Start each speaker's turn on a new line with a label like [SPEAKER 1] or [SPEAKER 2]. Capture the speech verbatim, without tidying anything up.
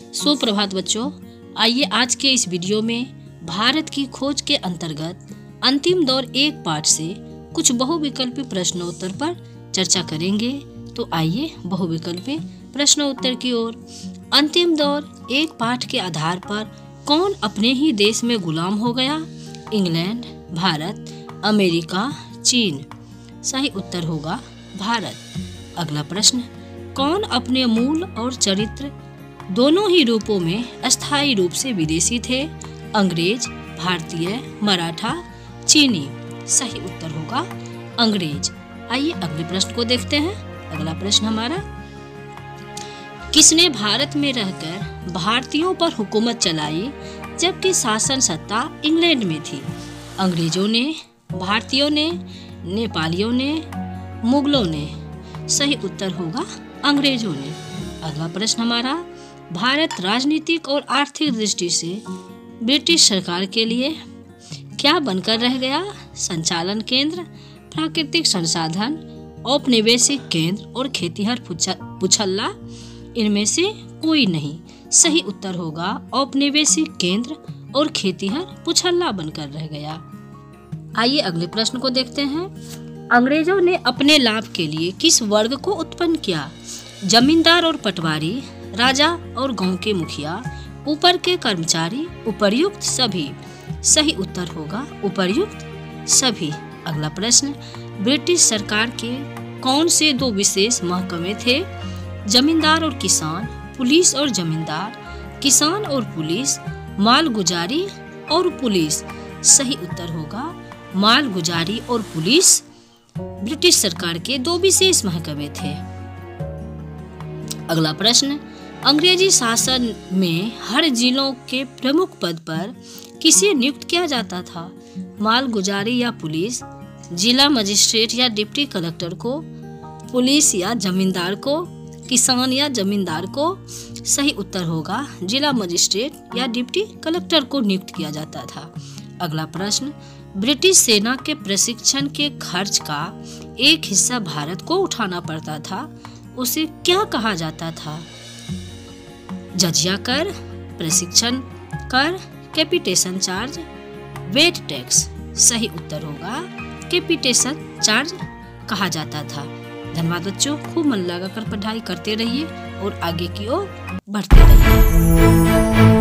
[SPEAKER 1] सुप्रभात बच्चों, आइए आज के इस वीडियो में भारत की खोज के अंतर्गत अंतिम दौर एक पाठ से कुछ बहुविकल्पी प्रश्नोत्तर पर चर्चा करेंगे। तो आइए बहुविकल्पी प्रश्नोत्तर की ओर। अंतिम दौर एक पाठ के आधार पर कौन अपने ही देश में गुलाम हो गया? इंग्लैंड, भारत, अमेरिका, चीन। सही उत्तर होगा भारत। अगला प्रश्न, कौन अपने मूल और चरित्र दोनों ही रूपों में अस्थायी रूप से विदेशी थे? अंग्रेज, भारतीय, मराठा, चीनी। सही उत्तर होगा अंग्रेज। आइए अगले प्रश्न को देखते हैं। अगला प्रश्न हमारा, किसने भारत में रहकर भारतीयों पर हुकूमत चलाई जबकि शासन सत्ता इंग्लैंड में थी? अंग्रेजों ने, भारतीयों ने, नेपालियों ने, मुगलों ने। सही उत्तर होगा अंग्रेजों ने। अगला प्रश्न हमारा, भारत राजनीतिक और आर्थिक दृष्टि से ब्रिटिश सरकार के लिए क्या बनकर रह गया? संचालन केंद्र, प्राकृतिक संसाधन, औपनिवेशिक केंद्र और खेतिहर पुछल्ला। इनमें से कोई नहीं। सही उत्तर होगा औपनिवेशिक केंद्र और खेतिहर पुछल्ला बनकर रह गया। आइए अगले प्रश्न को देखते हैं। अंग्रेजों ने अपने लाभ के लिए किस वर्ग को उत्पन्न किया? जमींदार और पटवारी, राजा और गांव के मुखिया, ऊपर के कर्मचारी, उपर्युक्त सभी। सही उत्तर होगा उपर्युक्त सभी। अगला प्रश्न, ब्रिटिश सरकार के कौन से दो विशेष महकमे थे? जमींदार और किसान, पुलिस और जमींदार, किसान और पुलिस, मालगुजारी और पुलिस। सही उत्तर होगा मालगुजारी और पुलिस ब्रिटिश सरकार के दो विशेष महकमे थे। अगला प्रश्न, अंग्रेजी शासन में हर जिलों के प्रमुख पद पर किसे नियुक्त किया जाता था? मालगुजारी या पुलिस, जिला मजिस्ट्रेट या डिप्टी कलेक्टर को, पुलिस या जमींदार को, किसान या जमींदार को। सही उत्तर होगा जिला मजिस्ट्रेट या डिप्टी कलेक्टर को नियुक्त किया जाता था। अगला प्रश्न, ब्रिटिश सेना के प्रशिक्षण के खर्च का एक हिस्सा भारत को उठाना पड़ता था, उसे क्या कहा जाता था? जजिया कर, प्रशिक्षण कर, कैपिटेशन चार्ज, वेट टैक्स। सही उत्तर होगा कैपिटेशन चार्ज कहा जाता था। धन्यवाद बच्चों, खूब मन लगाकर पढ़ाई करते रहिए और आगे की ओर बढ़ते रहिए।